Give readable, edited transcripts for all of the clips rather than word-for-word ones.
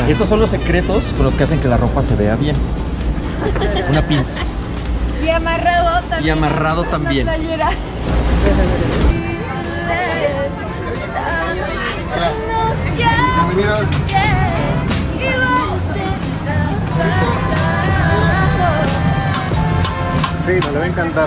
Estos son los secretos con los que hacen que la ropa se vea bien. Una pinza. Y amarrado también. Y amarrado también. Una playera. Bienvenidos. Sí, me le va a encantar.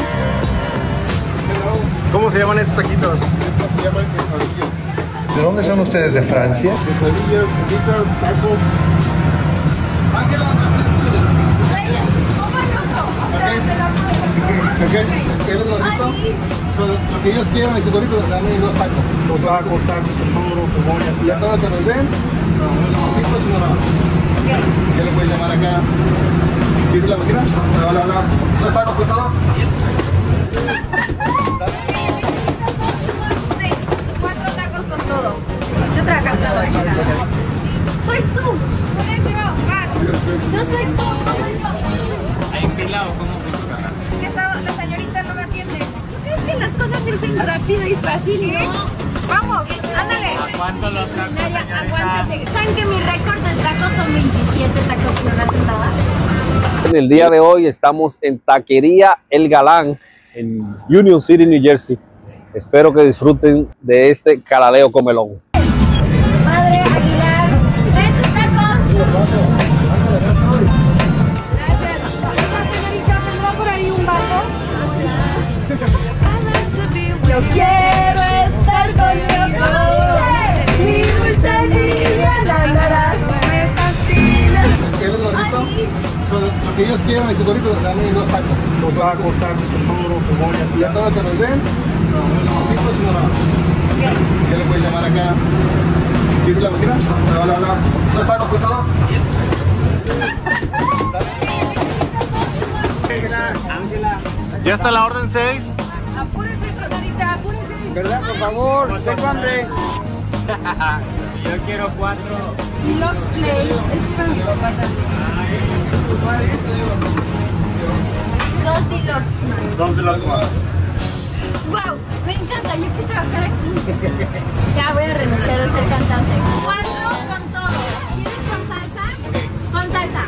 ¿Cómo se llaman estos taquitos? Estos se llaman quesadillas. ¿De dónde son ustedes? ¿De Francia? Quesadillas, taquitos, tacos. ¿Quieres gordito? Lo que ellos quieran, ese gordito, dame 2 tacos. 2 tacos, toro, cebollas. ¿Y a todos que nos den? ¿Qué le puedes llamar acá? ¿Quieres la máquina? Hola, hola. ¿2 tacos por todo? 4 tacos con todo. Yo trabajando. Soy tú. Soy yo. Yo soy tú. No soy yo. Hay un pilado, ¿cómo funciona? Que la señorita no me atiende. ¿Tú crees que las cosas se hacen rápido y fácil? ¿Sí? Vamos, ándale. ¿A cuánto los tacos, Naya, señorita? aguántate. ¿Saben que mi récord de tacos son 27 tacos y una sentada? En el día de hoy estamos en Taquería El Galán en Union City, New Jersey. Espero que disfruten de este caraleo comelón. Madre Aguilar, ven tus tacos. Gracias. Esta señorita, ¿tendrá por ahí un vaso? Yo quiero estar con mi amor. Mi dulce niña, la. Me fascina. ¿Quieres gordito? Lo que ellos quieran, ese gordito, dame 2 tacos. 2 tacos, toro, cebollas. ¿Y a todos que nos den? ¿Qué le puedes llamar acá? ¿Quieres la máquina? Hola, hola. ¿2 tacos por todo? Ya está la orden 6. Apúrese, señorita, apúrese. ¿Verdad? Por favor, tengo hambre. Yo quiero 4. Deluxe Play. Es para mi papá también. 2 Deluxe, man. ¿Dónde los más? Wow, me encanta, yo quiero trabajar aquí. Ya voy a renunciar a ser cantante. 4 con todo. ¿Quieres con salsa? Con salsa.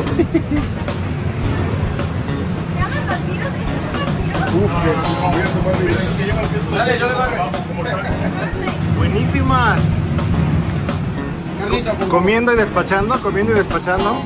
¿Se llaman vampiros? ¿Ese es un vampiro? Dale, yo le doy. Buenísimas. Comiendo y despachando, comiendo y despachando.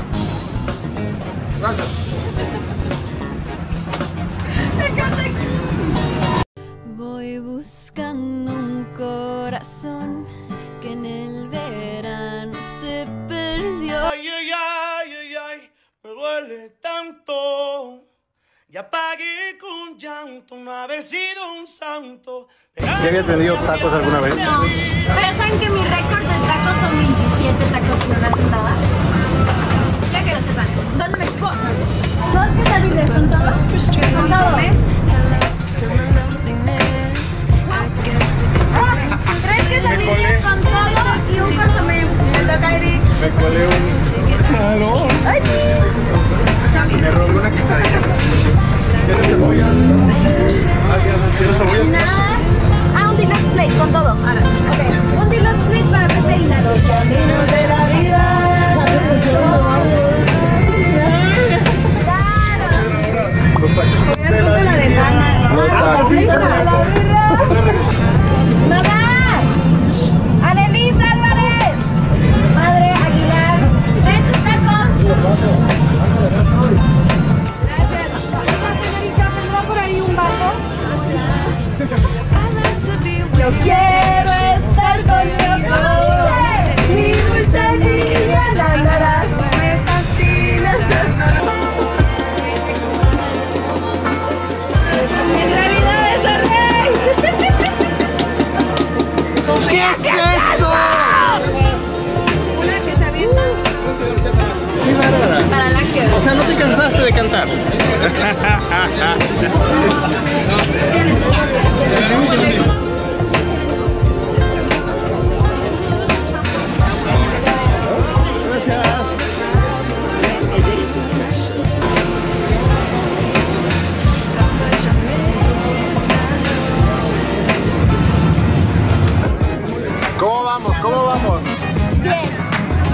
Me encanta aquí. Voy buscando un corazón que en el verano se perdió. Ay, ay, ay, ay, ay, me duele tanto. Ya pagué con llanto no haber sido un santo. ¿Ya habías vendido tacos alguna vez? No, pero ¿saben que mi récord de tacos son 27 tacos y una sentada? Ya que lo sepan. ¿Dónde me pongo? No sé. ¿Son quesadillas con todo? Con todo, ¿eh? 3 quesadillas con todo y un consomé. Me toca, Eric. Me colé un... Ay. Me robé una quesadilla. ¿Quieres cebollas? ¿Quieres cebollas? Nada. Ah, un deluxe plate con todo. Ahora, ok. Un deluxe plate para Pepe Aguilar. Los caminos de la vida. Claro. Los taquitos de la vida. Los taquitos de la vida. ¡Mamá! ¡Anelis Álvarez! Madre Aguilar, ven tus tacos. Gracias. Esta señorita, ¿tendrá por ahí un vaso? Yo quiero estar con mi amor. Mi dulce niña, la. Me fascina. En realidad es el rey. ¿Qué es eso? Una que está bien. Qué bárbara. Para la que. O sea, ¿no te cansaste de cantar? ¿Cómo vamos? ¿Cómo vamos? Bien.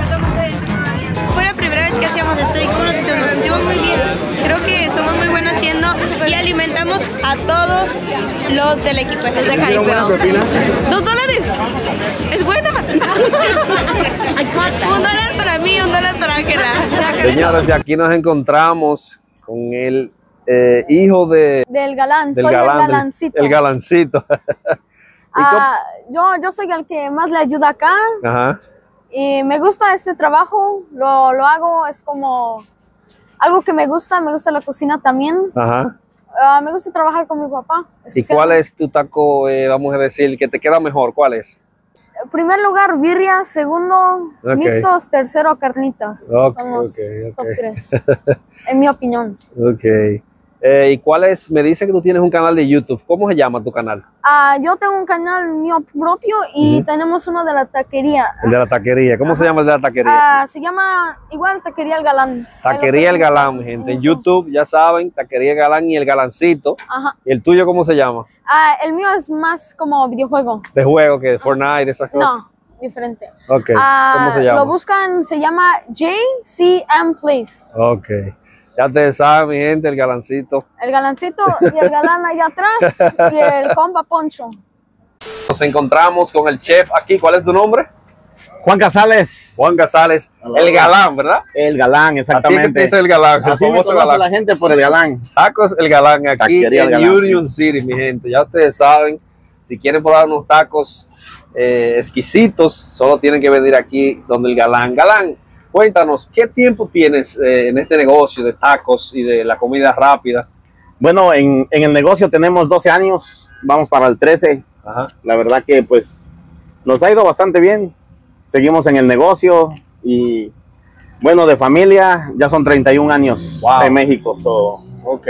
gusto y cómo nos sentimos muy bien. Creo que somos muy buenos haciendo y alimentamos a todos los del equipo. Es de jaripeo. $2. Es buena. $1 para mí, $1 para Ángela. Señores, y aquí nos encontramos con el hijo del galán, soy galán, el galancito. El galancito. Yo soy el que más le ayuda acá. Ajá. Y me gusta este trabajo, lo hago, es como algo que me gusta la cocina también. Ajá. Me gusta trabajar con mi papá. ¿Y cuál es tu taco, vamos a decir, que te queda mejor? ¿Cuál es? En primer lugar, birria. Segundo, mixtos. Tercero, carnitas. Son los top 3, en mi opinión. Ok. ¿Y cuál es? Me dice que tú tienes un canal de YouTube. ¿Cómo se llama tu canal? Yo tengo un canal mío propio y tenemos uno de la taquería. El de la taquería. ¿Cómo se llama el de la taquería? Se llama igual Taquería El Galán. Taquería El Galán, mi gente. En YouTube, ya saben, Taquería El Galán y El Galancito. Ajá. ¿Y el tuyo cómo se llama? El mío es más como videojuego. ¿De juego? ¿Que Fortnite, esas cosas? No, diferente. Ok. ¿Cómo se llama? Lo buscan, se llama JCM Place. Ok. Ya ustedes saben, mi gente, el galancito. El galancito y el galán allá atrás y el compa Poncho. Nos encontramos con el chef aquí. ¿Cuál es tu nombre? Juan Casales. Juan Casales, el galán, ¿verdad? El galán, exactamente. ¿A ti qué te dice el galán? Así me conoce la gente por el galán. Tacos el galán aquí Taquería en El Galán. Union City, mi gente. Ya ustedes saben, si quieren probar unos tacos exquisitos, solo tienen que venir aquí donde el galán. Galán, cuéntanos, ¿qué tiempo tienes en este negocio de tacos y de la comida rápida? Bueno, en el negocio tenemos 12 años, vamos para el 13. Ajá. La verdad que pues nos ha ido bastante bien. Seguimos en el negocio y bueno, de familia ya son 31 años en México. Ok.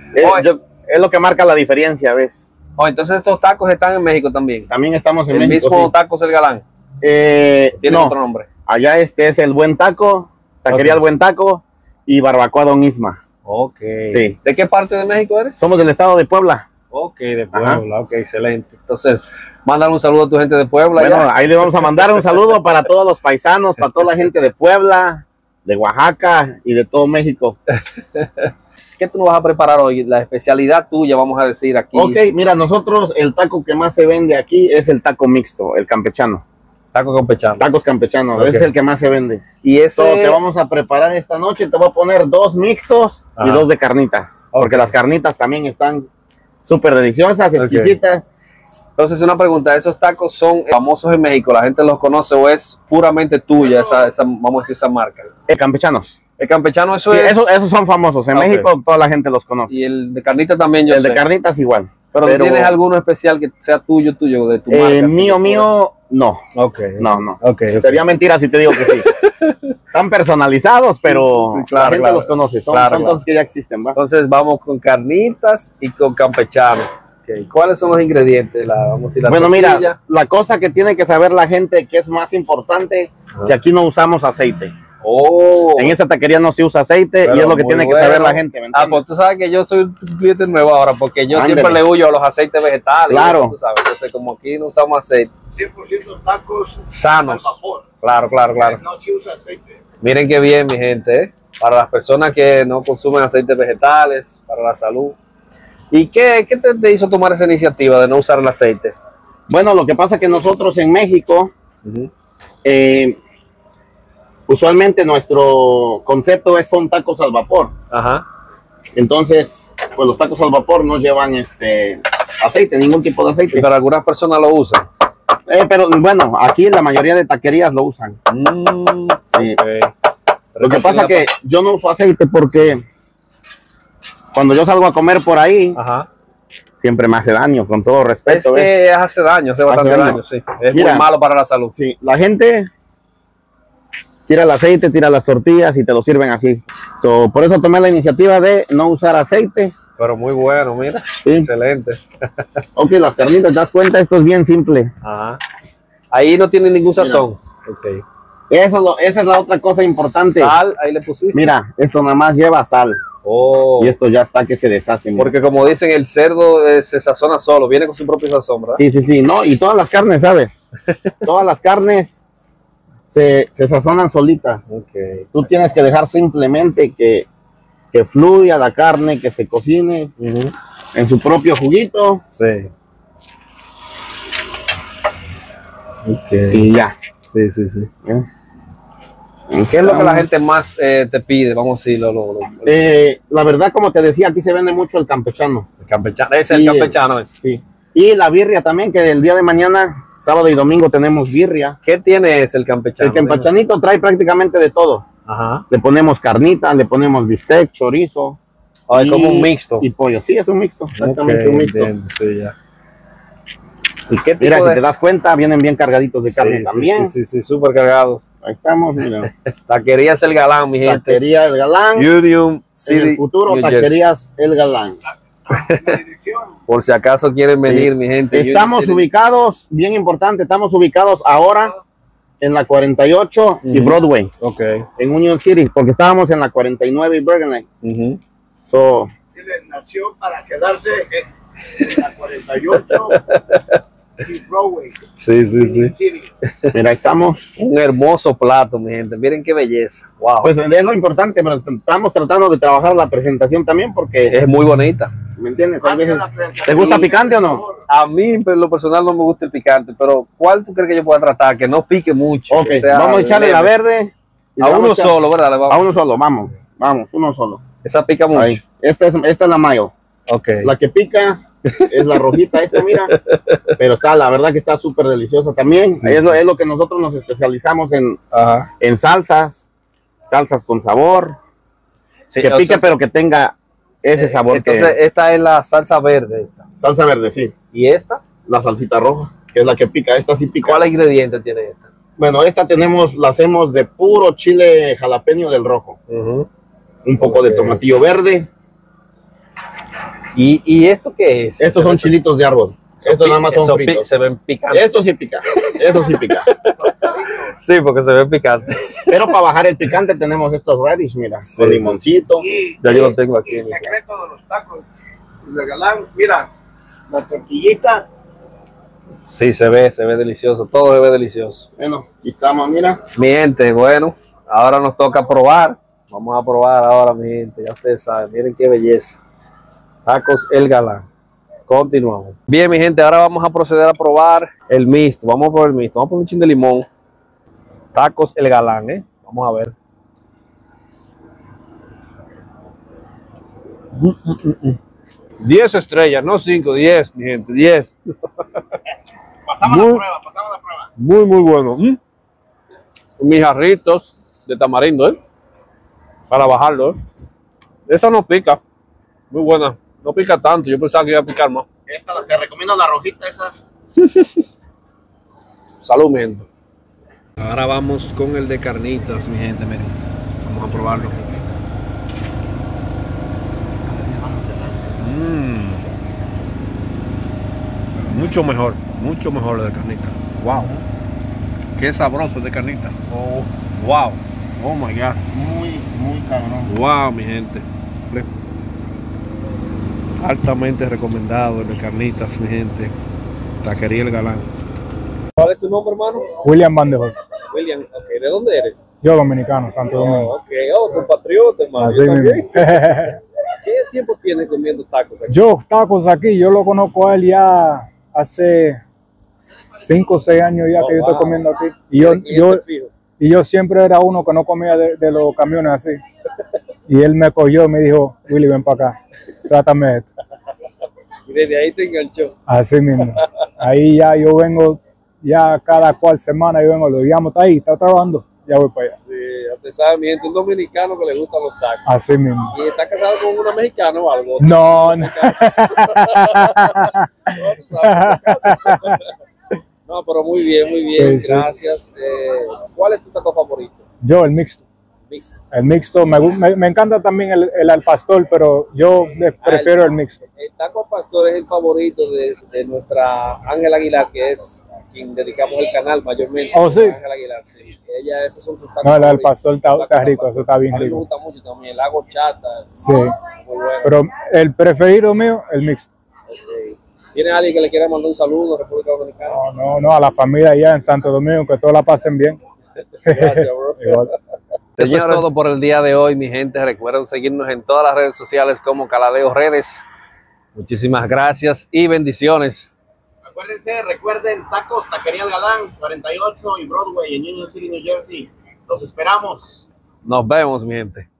Es lo que marca la diferencia, ¿ves? Entonces estos tacos están en México también. También estamos en México. ¿El mismo sí. Tacos el Galán? ¿Tiene otro nombre? Allá es el Buen Taco, Taquería El Buen Taco y Barbacoa Don Isma. Ok. Sí. ¿De qué parte de México eres? Somos del estado de Puebla. Ok, de Puebla. Ok, excelente. Entonces, mándale un saludo a tu gente de Puebla. Bueno, ya. ahí le vamos a mandar un saludo para todos los paisanos, para toda la gente de Puebla, de Oaxaca y de todo México. ¿Qué tú nos vas a preparar hoy? La especialidad tuya, vamos a decir aquí. Ok, mira, nosotros el taco que más se vende aquí es el taco mixto, el campechano. Taco campechano. Tacos campechanos, Okay. ese es el que más se vende. Y ese... Te vamos a preparar esta noche, te voy a poner 2 mixtos y 2 de carnitas, porque las carnitas también están súper deliciosas, exquisitas. Entonces, una pregunta, ¿esos tacos son famosos en México? ¿La gente los conoce o es puramente tuya esa vamos a decir, esa marca? Campechanos. El campechano, eso sí, es... esos son famosos, en México toda la gente los conoce. Y el de carnitas también, yo sé. El de carnitas igual. Pero ¿tienes alguno especial que sea tuyo, de tu marca? Mío, no. Ok. No. Okay. Sería mentira si te digo que sí. Están personalizados, pero la gente los conoce. Son cosas que ya existen, ¿va? Entonces vamos con carnitas y con campechano. Okay. ¿Cuáles son los ingredientes? Vamos a decir, la tortilla. Mira, la cosa que tiene que saber la gente que es más importante, si aquí no usamos aceite. En esta taquería no se usa aceite. Pero y es lo que tiene que saber la gente. Pues tú sabes que yo soy un cliente nuevo ahora porque yo siempre le huyo a los aceites vegetales. Claro. Tú sabes, entonces como aquí no usamos aceite. 100% tacos sanos. Al vapor. Claro. No se usa aceite. Miren qué bien, mi gente, ¿eh? Para las personas que no consumen aceites vegetales, para la salud. ¿Y qué te hizo tomar esa iniciativa de no usar el aceite? Bueno, lo que pasa es que nosotros en México, usualmente nuestro concepto son tacos al vapor. Ajá. Entonces, pues los tacos al vapor no llevan aceite, ningún tipo de aceite. Pero algunas personas lo usan. Pero bueno, aquí la mayoría de taquerías lo usan. Sí. Okay. Lo que pasa es que yo no uso aceite porque cuando yo salgo a comer por ahí, siempre me hace daño, con todo respeto. Es que hace daño, hace bastante daño, sí. Es muy malo para la salud. Sí, la gente tira el aceite, tira las tortillas y te lo sirven así. Por eso tomé la iniciativa de no usar aceite. Pero muy bueno, mira. Sí. Excelente. Ok, las carnitas, ¿te das cuenta? Esto es bien simple. Ajá. Ahí no tiene ningún sazón. Okay. Esa es la otra cosa importante. Sal, ahí le pusiste. Mira, esto nada más lleva sal. Oh. Y esto ya está que se deshace. Mira. Porque como dicen, el cerdo se sazona solo, viene con su propio sazón, ¿verdad? Sí. No, y todas las carnes, ¿sabes? Todas las carnes Se sazonan solitas. Okay. Tú tienes que dejar simplemente que fluya la carne, que se cocine en su propio juguito. Sí. Okay. Y ya. Sí. ¿Qué es lo que la gente más te pide? Vamos a decirlo. La verdad, como te decía, aquí se vende mucho el campechano. El campechano, ese es el campechano. Sí. Y la birria también, que el día de mañana, sábado y domingo, tenemos birria. ¿Qué tiene ese el campechano? El campechanito trae prácticamente de todo. Ajá. Le ponemos carnita, le ponemos bistec, chorizo. Es como un mixto. Y pollo. Sí, es un mixto. Exactamente, un mixto. Sí, ya. ¿Y qué tipo mira, si te das cuenta, vienen bien cargaditos de carne también. Sí, súper cargados. Ahí estamos, mira. Taquerías El Galán, mi gente. Taquería El Galán. Union City, en el futuro, New Taquerías El Galán. Por si acaso quieren venir, mi gente. Estamos ubicados, bien importante, estamos ubicados ahora en la 48 y Broadway. Ok. En Union City, porque estábamos en la 49 y Bergen Lake. Nació para quedarse en la 48 y Broadway. Sí. Mira, estamos. Un hermoso plato, mi gente. Miren qué belleza. Wow. Pues es lo importante, pero estamos tratando de trabajar la presentación también porque es muy bonita. ¿Me entiendes? A veces, ¿te gusta picante o no? A mí, en lo personal, no me gusta el picante, pero ¿cuál tú crees que yo pueda tratar? Que no pique mucho. Ok, vamos a echarle la verde. A uno solo, ¿verdad? A uno solo, vamos, uno solo. Esa pica mucho. Ahí. Esta es la mayo. Ok. La que pica es la rojita esta, mira. Pero la verdad que está súper deliciosa también. Sí. Es lo que nosotros nos especializamos en salsas con sabor. Sí, que pique, pero que tenga ese sabor. Entonces, esta es la salsa verde. Salsa verde, sí. ¿Y esta? La salsita roja, que es la que pica. Esta sí pica. ¿Cuál ingrediente tiene esta? Bueno, esta la hacemos de puro chile jalapeño del rojo. Un poco de tomatillo verde. ¿Y esto qué es? Estos son chilitos de árbol. Estos nada más son fritos. Se ven picantes. Esto sí pica. Sí, porque se ven picantes. Pero para bajar el picante tenemos estos radish, mira, con limoncito. Ya yo lo tengo aquí. El secreto de los tacos del Galán, mira, la tortillita. Sí, se ve delicioso, todo se ve delicioso. Bueno, aquí estamos, mira. Mi gente, bueno, ahora nos toca probar. Vamos a probar ahora, mi gente, ya ustedes saben, miren qué belleza. Tacos El Galán. Continuamos. Bien, mi gente, ahora vamos a proceder a probar el mixto. Vamos a probar el mixto. Vamos a poner un chin de limón. Tacos El Galán, ¿eh? Vamos a ver. 10 estrellas, no 5, 10, mi gente, 10. Pasamos la prueba. Muy bueno. Mis jarritos de tamarindo, ¿eh? Para bajarlo, ¿eh? Esta no pica. Muy buena. No pica tanto. Yo pensaba que iba a picar más. Esta te recomiendo la rojita, esas. Salud, mi gente. Ahora vamos con el de carnitas, mi gente. Miren. Vamos a probarlo. Mucho mejor el de carnitas. Wow. Qué sabroso el de carnitas. Oh, wow. Oh my God. Muy cabrón. Wow, mi gente. Altamente recomendado el de carnitas, mi gente. Taquería El Galán. ¿Cuál es tu nombre, hermano? William Vanderhoek. William, ok. ¿De dónde eres? Yo dominicano, Santo Domingo. Ok, compatriota, hermano. Así mismo. ¿Qué tiempo tienes comiendo tacos aquí? Yo lo conozco a él ya hace 5 o 6 años ya que yo estoy comiendo aquí. Y yo siempre era uno que no comía de los camiones así. Y él me cogió y me dijo, Willy, ven para acá, trátame esto. Y desde ahí te enganchó. Así mismo. Ahí ya yo vengo, ya cada cual semana yo vengo, lo llamo, está ahí, está trabajando, ya voy para allá. Sí, usted sabe, mi gente, un dominicano que le gustan los tacos. Así mismo. ¿Y está casado con una mexicana o algo? No. No, pero muy bien, sí, gracias. Sí. ¿Cuál es tu taco favorito? Yo, el mixto. El mixto, me encanta también el al pastor, pero yo prefiero el mixto. El taco al pastor es el favorito de nuestra Ángela Aguilar, que es quien dedicamos el canal mayormente. Oh, sí. Ángela Aguilar, sí. Ella, esos son sus tacos. No, el al pastor está rico, eso está bien rico. A mí me gusta mucho también, el agua chata. Sí. Muy bueno. Pero el preferido mío, el mixto. Okay. ¿Tiene alguien que le quiera mandar un saludo a República Dominicana? No, a la familia allá en Santo Domingo, que todos la pasen bien. Gracias, bro. Esto es todo por el día de hoy, mi gente. Recuerden seguirnos en todas las redes sociales como Calaleo Redes. Muchísimas gracias y bendiciones. Recuerden, tacos, Taquería El Galán, 48 y Broadway en Union City, New Jersey. Los esperamos. Nos vemos, mi gente.